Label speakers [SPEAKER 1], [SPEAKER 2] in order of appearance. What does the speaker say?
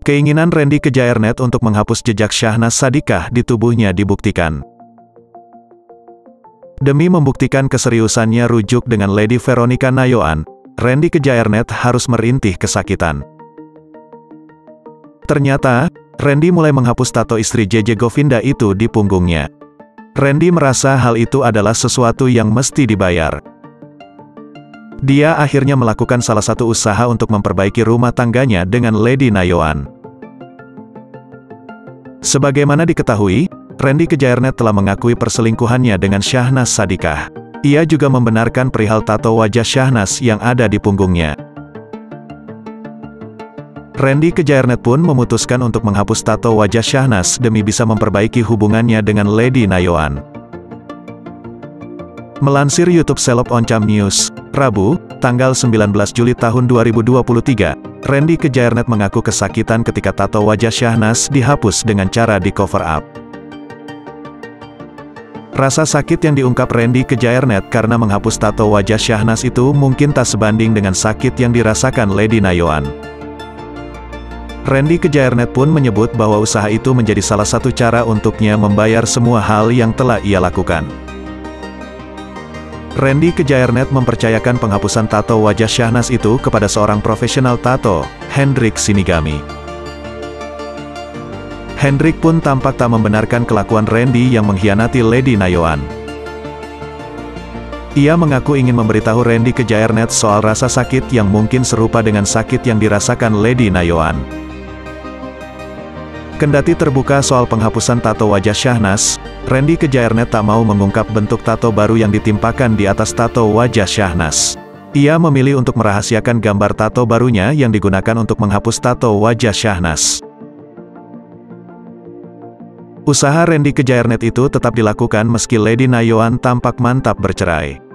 [SPEAKER 1] Keinginan Randy Kejaernet untuk menghapus jejak Syahnaz Sadiqah di tubuhnya dibuktikan. Demi membuktikan keseriusannya rujuk dengan Lady Veronica Nayoan, Randy Kejaernet harus merintih kesakitan. Ternyata, Randy mulai menghapus tato istri JJ Govinda itu di punggungnya. Randy merasa hal itu adalah sesuatu yang mesti dibayar. Dia akhirnya melakukan salah satu usaha untuk memperbaiki rumah tangganya dengan Lady Nayoan. Sebagaimana diketahui, Randy Kejaernet telah mengakui perselingkuhannya dengan Syahnaz Sadiqah. Ia juga membenarkan perihal tato wajah Syahnaz yang ada di punggungnya. Randy Kejaernet pun memutuskan untuk menghapus tato wajah Syahnaz demi bisa memperbaiki hubungannya dengan Lady Nayoan. Melansir YouTube Seleb Oncam News, Rabu, tanggal 19 Juli tahun 2023, Randy Kejaernet mengaku kesakitan ketika tato wajah Syahnaz dihapus dengan cara di-cover up. Rasa sakit yang diungkap Randy Kejaernet karena menghapus tato wajah Syahnaz itu mungkin tak sebanding dengan sakit yang dirasakan Lady Nayoan. Randy Kejaernet pun menyebut bahwa usaha itu menjadi salah satu cara untuknya membayar semua hal yang telah ia lakukan. Randy Kejaernet mempercayakan penghapusan tato wajah Syahnaz itu kepada seorang profesional tato, Hendrik Sinigami. Hendrik pun tampak tak membenarkan kelakuan Randy yang mengkhianati Lady Nayoan. Ia mengaku ingin memberitahu Randy Kejaernet soal rasa sakit yang mungkin serupa dengan sakit yang dirasakan Lady Nayoan. Kendati terbuka soal penghapusan tato wajah Syahnaz, Randy Kejaernet tak mau mengungkap bentuk tato baru yang ditimpakan di atas tato wajah Syahnaz. Ia memilih untuk merahasiakan gambar tato barunya yang digunakan untuk menghapus tato wajah Syahnaz. Usaha Randy Kejaernet itu tetap dilakukan meski Lady Nayoan tampak mantap bercerai.